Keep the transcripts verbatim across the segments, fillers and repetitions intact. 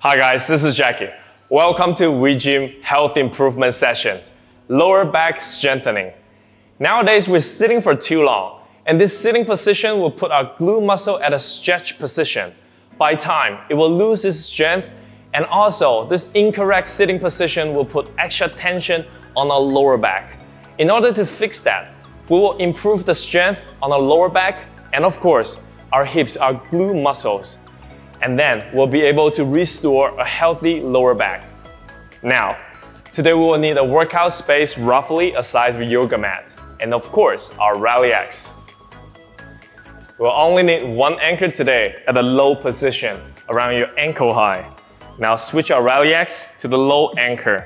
Hi guys, this is Jackie. Welcome to WeGym Health Improvement Sessions, lower back strengthening. Nowadays we're sitting for too long, and this sitting position will put our glute muscle at a stretch position. By time, it will lose its strength, and also this incorrect sitting position will put extra tension on our lower back. In order to fix that, we will improve the strength on our lower back and of course, our hips, our glute muscles. And then we'll be able to restore a healthy lower back. Now, today we will need a workout space roughly a size of a yoga mat. And of course, our Rally X. We'll only need one anchor today at a low position around your ankle high. Now switch our Rally X to the low anchor.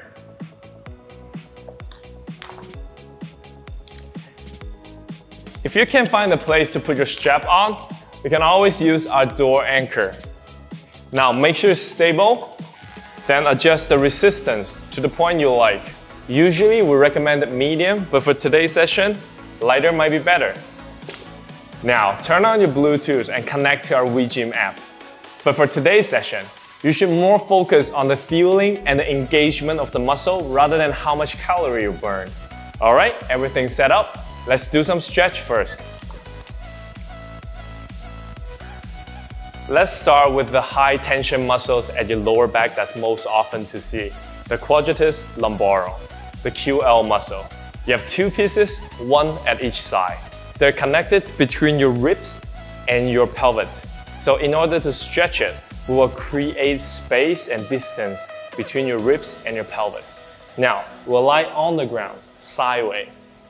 If you can't find a place to put your strap on, you can always use our door anchor. Now make sure it's stable, then adjust the resistance to the point you like. Usually we recommend medium, but for today's session, lighter might be better. Now turn on your Bluetooth and connect to our WeGym app. But for today's session, you should more focus on the feeling and the engagement of the muscle rather than how much calorie you burn. Alright, everything set up? Let's do some stretch first. Let's start with the high tension muscles at your lower back that's most often to see. The quadratus lumborum, the Q L muscle. You have two pieces, one at each side. They're connected between your ribs and your pelvis. So in order to stretch it, we will create space and distance between your ribs and your pelvis. Now, we'll lie on the ground, sideways.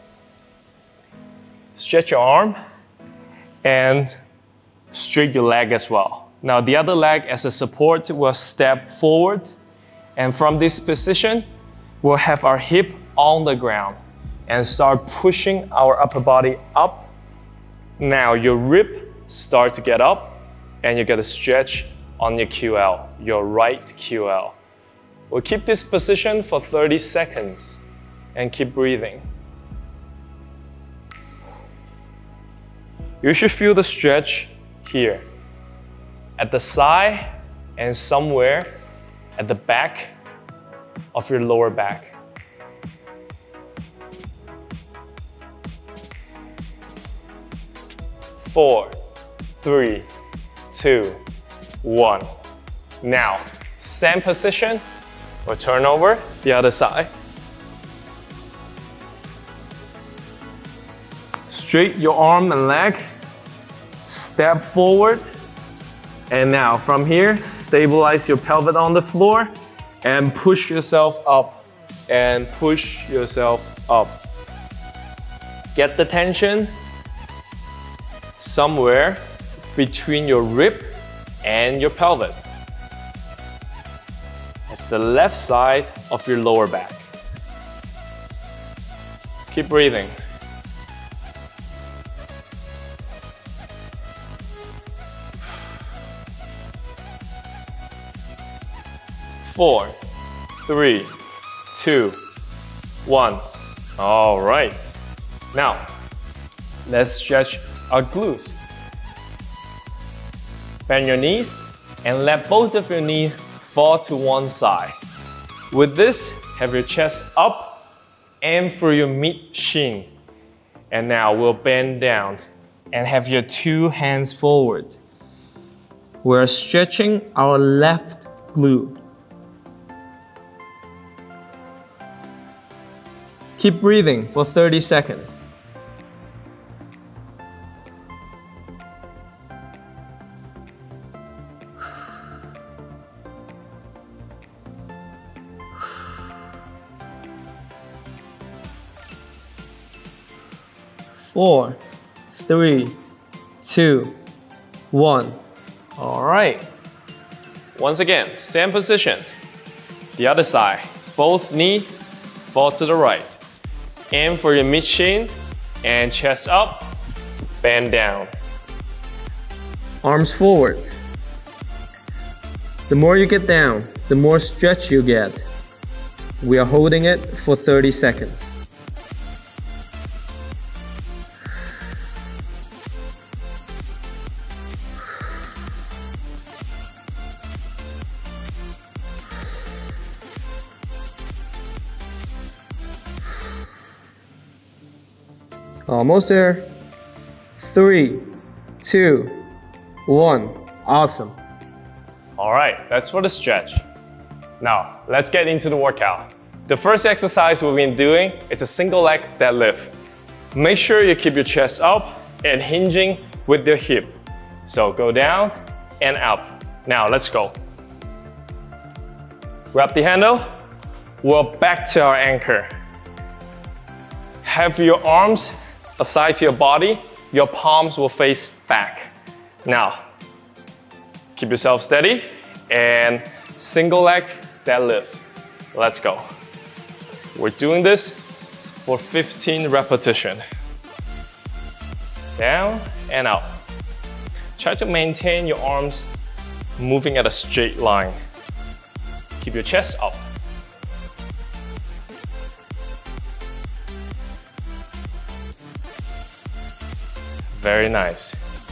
Stretch your arm and straight your leg as well. Now the other leg as a support will step forward, and from this position we'll have our hip on the ground and start pushing our upper body up. Now your rib start to get up and you get a stretch on your Q L, your right Q L. We'll keep this position for thirty seconds and keep breathing. You should feel the stretch here, at the side and somewhere at the back of your lower back. Four, three, two, one. Now, same position, we'll turn over the other side. Straight your arm and leg. Step forward, and now from here, stabilize your pelvis on the floor and push yourself up and push yourself up. Get the tension somewhere between your rib and your pelvis. It's the left side of your lower back. Keep breathing. Four, three, two, one. All right. Now, let's stretch our glutes. Bend your knees and let both of your knees fall to one side. With this, have your chest up and for your mid shin. And now we'll bend down and have your two hands forward. We're stretching our left glute. Keep breathing for thirty seconds. Four, three, two, one. All right. Once again, same position. The other side, both knees fall to the right. Aim for your mid shin and chest up, bend down. Arms forward. The more you get down, the more stretch you get. We are holding it for thirty seconds. Almost there. Three, two, one. Awesome. All right, that's for the stretch. Now, let's get into the workout. The first exercise we've been doing is a single leg deadlift. Make sure you keep your chest up and hinging with your hip. So go down and up. Now, let's go. Grab the handle. We're back to our anchor. Have your arms aside to your body. Your palms will face back. Now, keep yourself steady and single leg deadlift. Let's go. We're doing this for fifteen repetitions. Down and up. Try to maintain your arms moving at a straight line. Keep your chest up. Very nice.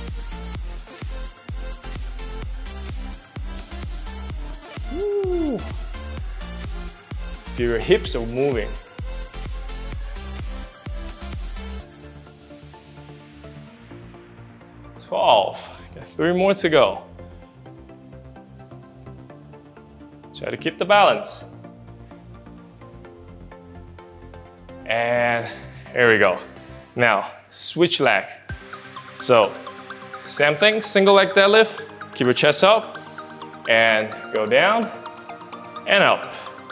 Woo. Feel your hips are moving. twelve. Got three more to go. Try to keep the balance. And here we go. Now, switch leg. So, same thing, single leg deadlift. Keep your chest up and go down and up.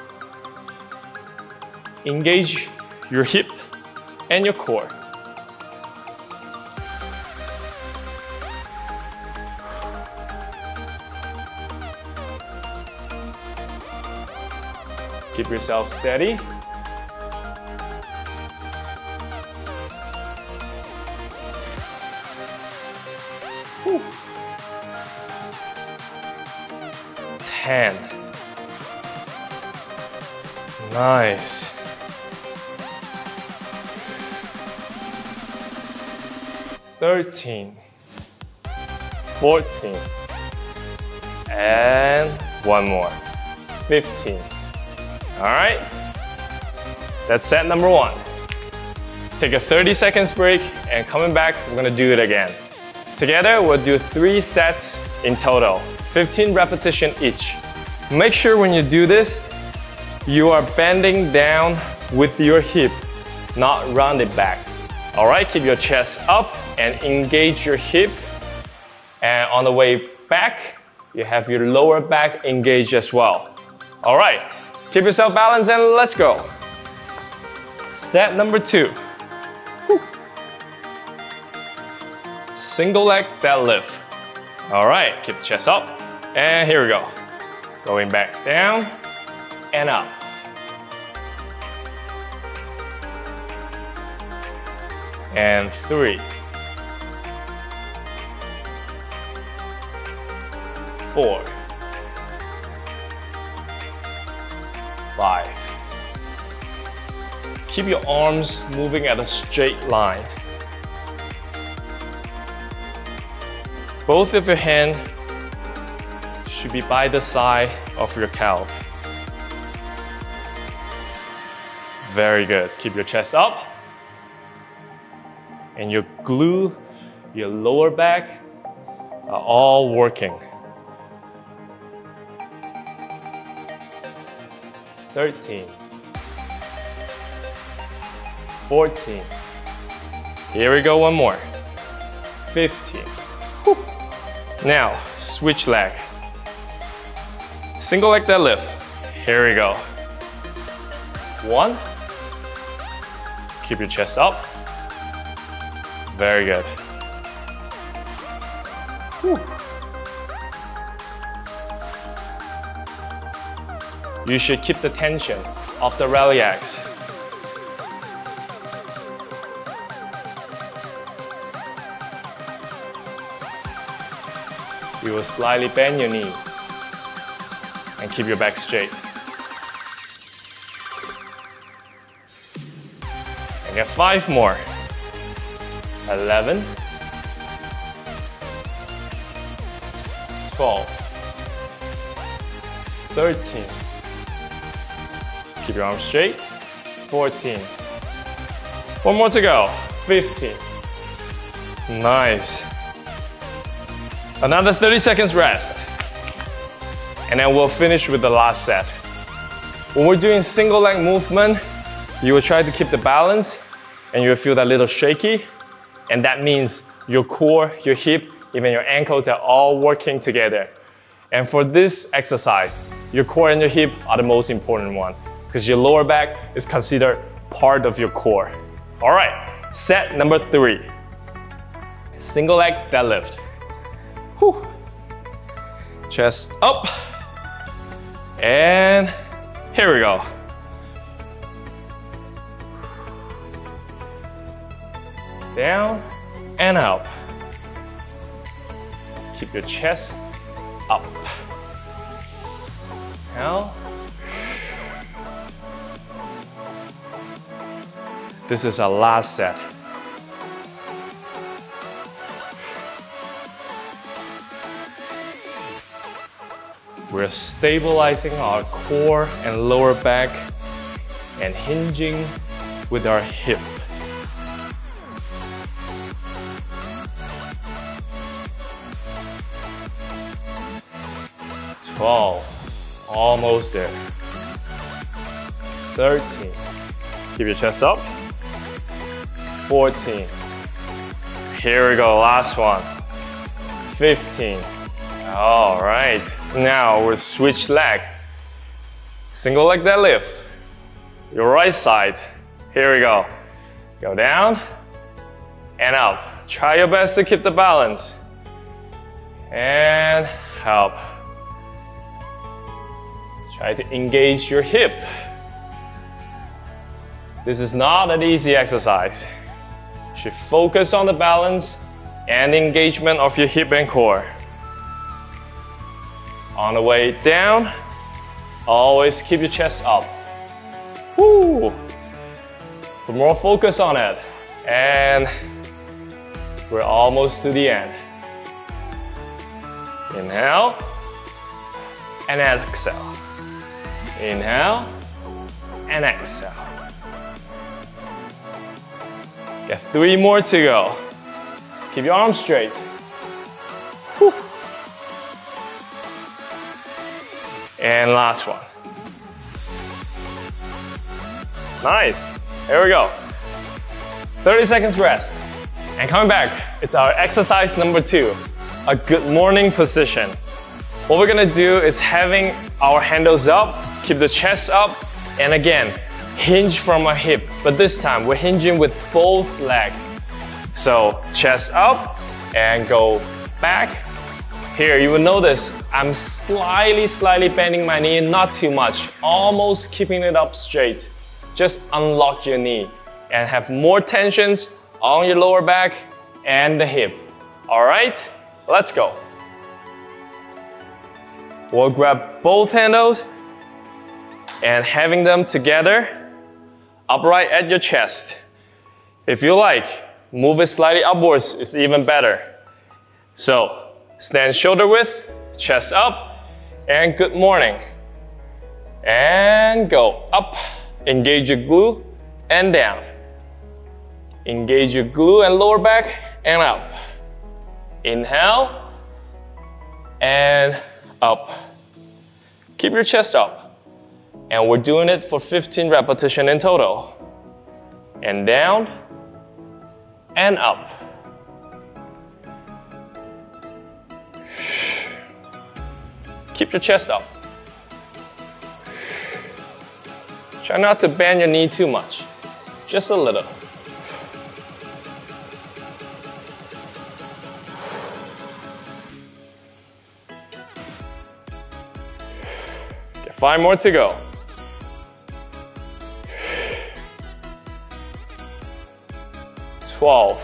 Engage your hip and your core. Keep yourself steady. Whew. ten. Nice. thirteen. fourteen. And one more. fifteen. All right, that's set number one. Take a thirty seconds break and coming back, we're gonna do it again. Together, we'll do three sets in total, fifteen repetitions each. Make sure when you do this, you are bending down with your hip, not rounded back. All right, keep your chest up and engage your hip. And on the way back, you have your lower back engaged as well. All right. Keep yourself balanced and let's go. Set number two. Whew. Single leg deadlift. All right, keep the chest up. And here we go. Going back down and up. And three. Four. Five. Keep your arms moving at a straight line. Both of your hands should be by the side of your calf. Very good. Keep your chest up. And your glute, your lower back are all working. thirteen. fourteen. Here we go, one more. fifteen. Whew. Now, switch leg. Single leg deadlift. Here we go. One. Keep your chest up. Very good. Whew. You should keep the tension of the iliacs. You will slightly bend your knee and keep your back straight. And get five more. eleven, twelve, thirteen. Keep your arms straight. fourteen. One more to go. fifteen. Nice. Another thirty seconds rest. And then we'll finish with the last set. When we're doing single leg movement, you will try to keep the balance and you will feel that little shaky. And that means your core, your hip, even your ankles are all working together. And for this exercise, your core and your hip are the most important one because your lower back is considered part of your core. All right, set number three. Single leg deadlift. Whew. Chest up. And here we go. Down and up. Keep your chest up. Now, this is our last set. We're stabilizing our core and lower back and hinging with our hip. twelve, almost there. thirteen, keep your chest up. fourteen, here we go, last one. fifteen, all right. Now we'll switch leg. Single leg deadlift. Your right side, here we go. Go down and up. Try your best to keep the balance. And up. Try to engage your hip. This is not an easy exercise. You should focus on the balance and engagement of your hip and core. On the way down, always keep your chest up. Woo! Put more focus on it. And we're almost to the end. Inhale and exhale. Inhale and exhale. Got three more to go. Keep your arms straight. Whew. And last one. Nice. Here we go. thirty seconds rest. And coming back, it's our exercise number two, a good morning position. What we're gonna do is having our handles up, keep the chest up, and again, hinge from our hip. But this time, we're hinging with both legs. So, chest up, and go back. Here, you will notice I'm slightly, slightly bending my knee, not too much, almost keeping it up straight. Just unlock your knee and have more tensions on your lower back and the hip. All right, let's go. We'll grab both handles and having them together, upright at your chest. If you like, move it slightly upwards, it's even better. So, stand shoulder width, chest up, and good morning. And go up, engage your glute and down. Engage your glute and lower back and up. Inhale and up. Keep your chest up. And we're doing it for fifteen repetitions in total. And down and up. Keep your chest up. Try not to bend your knee too much, just a little. Okay, five more to go. twelve,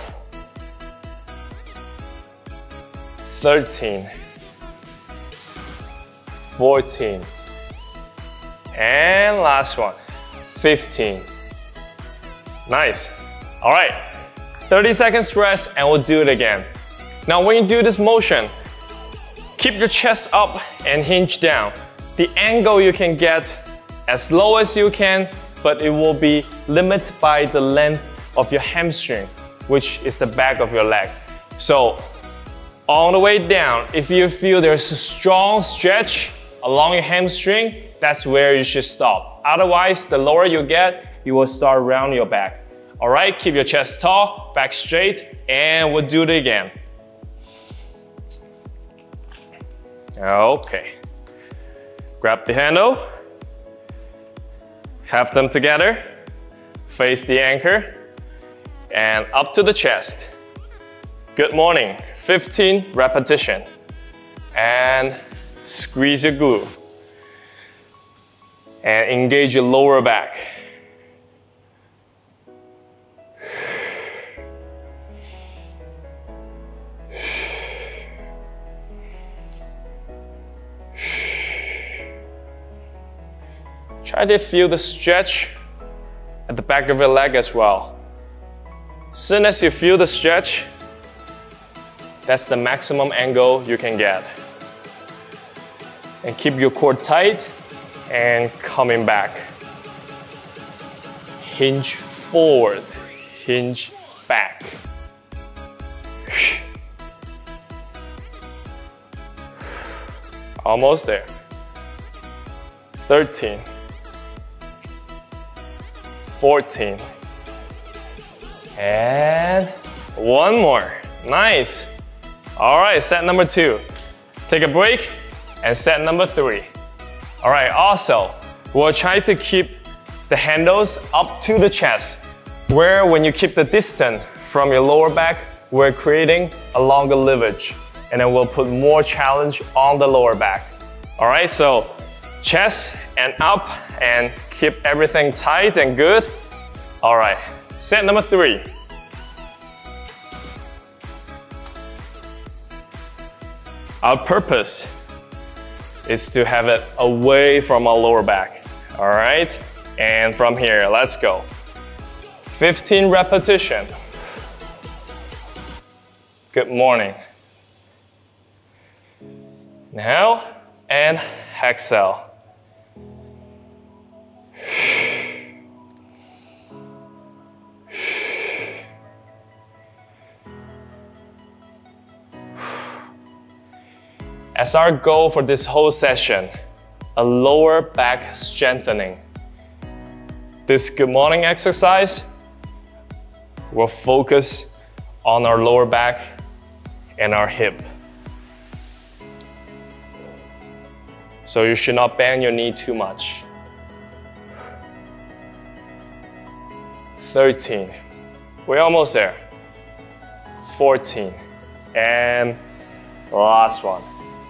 thirteen, fourteen, and last one, fifteen. Nice. All right, thirty seconds rest and we'll do it again. Now when you do this motion, keep your chest up and hinge down. The angle you can get as low as you can, but it will be limited by the length of your hamstring. which is the back of your leg. So on the way down, if you feel there's a strong stretch along your hamstring, that's where you should stop. Otherwise, the lower you get, you will start rounding your back. All right, keep your chest tall, back straight, and we'll do it again. Okay. Grab the handle, have them together, face the anchor, and up to the chest. Good morning. fifteen repetition. And squeeze your glute. And engage your lower back. Try to feel the stretch at the back of your leg as well. As soon as you feel the stretch, that's the maximum angle you can get. And keep your core tight and coming back. Hinge forward, hinge back. Almost there. thirteen. fourteen. And one more. Nice. All right, set number two. Take a break and set number three. All right, also, we'll try to keep the handles up to the chest, where when you keep the distance from your lower back, we're creating a longer leverage, and then we'll put more challenge on the lower back. All right, so chest and up, and keep everything tight and good. All right, set number three. Our purpose is to have it away from our lower back. All right, and from here, let's go. fifteen repetition. Good morning. Now, and exhale. As our goal for this whole session, a lower back strengthening. This good morning exercise will focus on our lower back and our hip. So you should not bend your knee too much. thirteen. We're almost there. fourteen. And last one.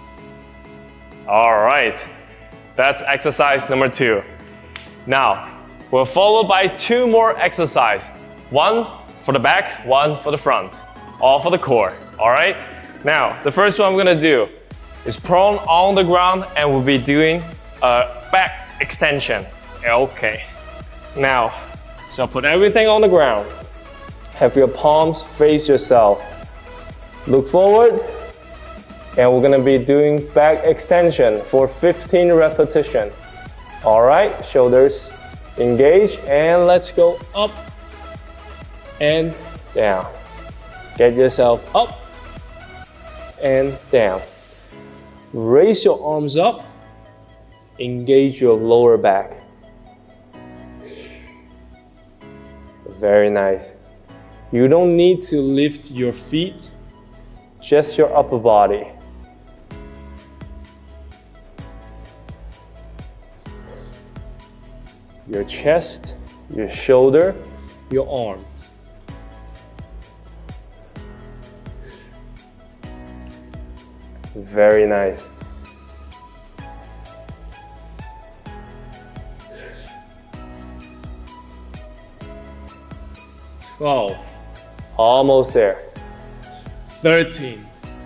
All right, that's exercise number two. Now, we're followed by two more exercises. One for the back, one for the front, all for the core, all right? Now, the first one I'm gonna do is prone on the ground, and we'll be doing a back extension. Okay, now, so put everything on the ground. Have your palms face yourself. Look forward. And we're gonna be doing back extension for fifteen repetitions. All right, shoulders engage, and let's go up and down. Get yourself up and down. Raise your arms up, engage your lower back. Very nice. You don't need to lift your feet, just your upper body. Your chest, your shoulder, your arms. Very nice. twelve. Almost there. thirteen.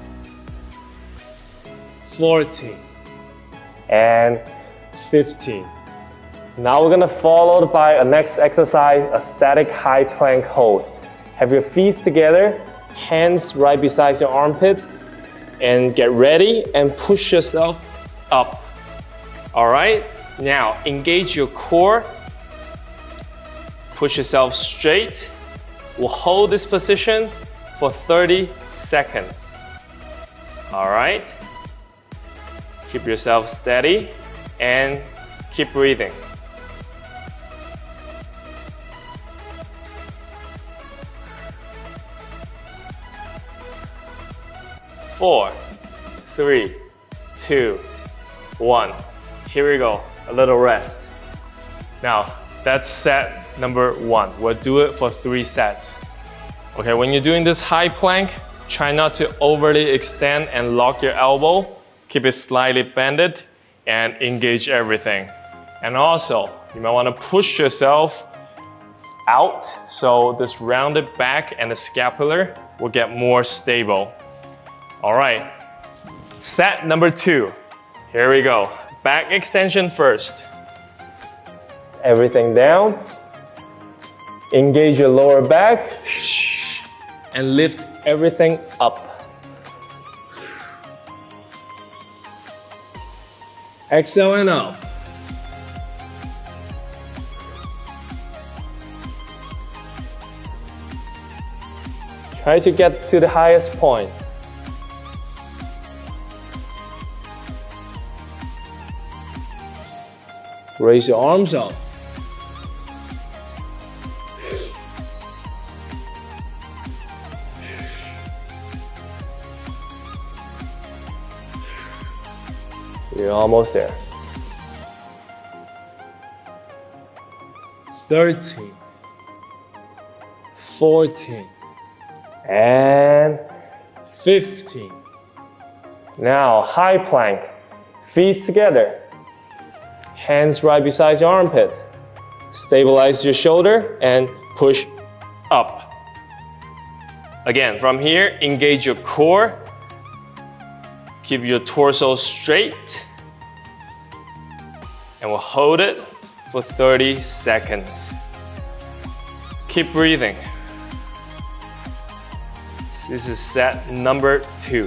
fourteen. And fifteen. Now we're gonna follow by a next exercise, a static high plank hold. Have your feet together, hands right beside your armpit, and get ready and push yourself up. All right, now engage your core, push yourself straight, we'll hold this position for thirty seconds. All right? Keep yourself steady and keep breathing. Four, three, two, one. Here we go, a little rest. Now, that's set number one. We'll do it for three sets. Okay, when you're doing this high plank, try not to overly extend and lock your elbow. Keep it slightly bended and engage everything. And also, you might want to push yourself out so this rounded back and the scapular will get more stable. All right, set number two. Here we go. Back extension first. Everything down. Engage your lower back. And lift everything up. Exhale and up. Try to get to the highest point. Raise your arms up. You're almost there. thirteen, fourteen, and fifteen. Now, high plank, feet together. Hands right beside your armpit. Stabilize your shoulder and push up. Again, from here, engage your core. Keep your torso straight. And we'll hold it for thirty seconds. Keep breathing. This is set number two.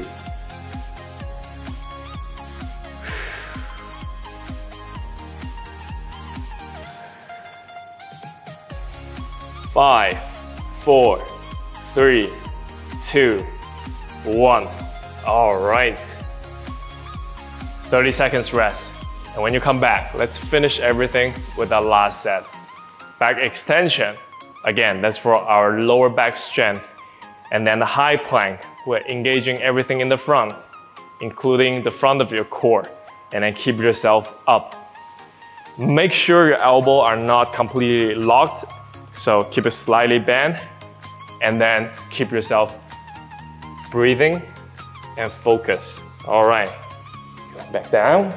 Five, four, three, two, one. All right. thirty seconds rest. And when you come back, let's finish everything with our last set. Back extension. Again, that's for our lower back strength. And then the high plank, we're engaging everything in the front, including the front of your core. And then keep yourself up. Make sure your elbows are not completely locked. So keep it slightly bent, and then keep yourself breathing and focus. All right, back down.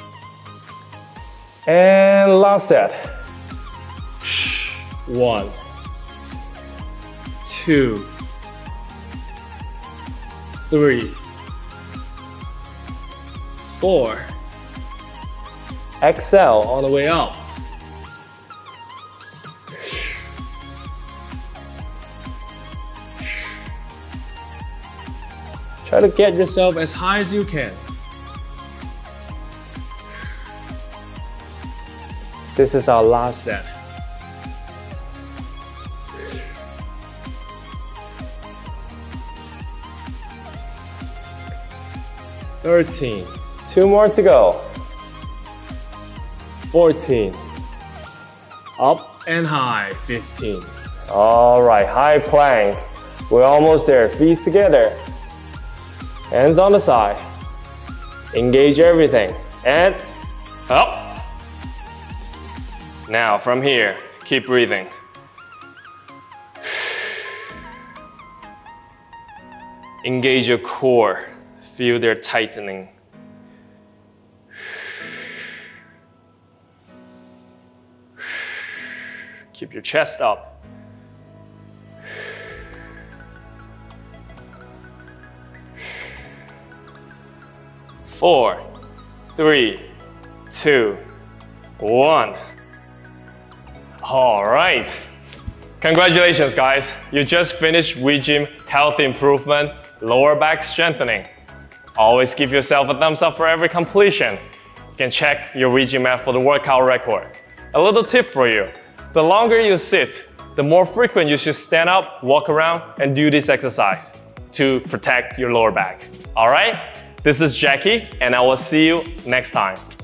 And last set. One, two, three, four. Exhale all the way up. Try to get yourself as high as you can. This is our last set. thirteen. Two more to go. fourteen. Up and high. fifteen. All right, high plank. We're almost there. Feet together. Hands on the side. Engage everything. And up. Now from here, keep breathing. Engage your core. Feel their tightening. Keep your chest up. Four, three, two, one. All right. Congratulations, guys. You just finished WeGym Health Improvement Lower Back Strengthening. Always give yourself a thumbs up for every completion. You can check your WeGym app for the workout record. A little tip for you. The longer you sit, the more frequent you should stand up, walk around, and do this exercise to protect your lower back. All right? This is Jackie, and I will see you next time.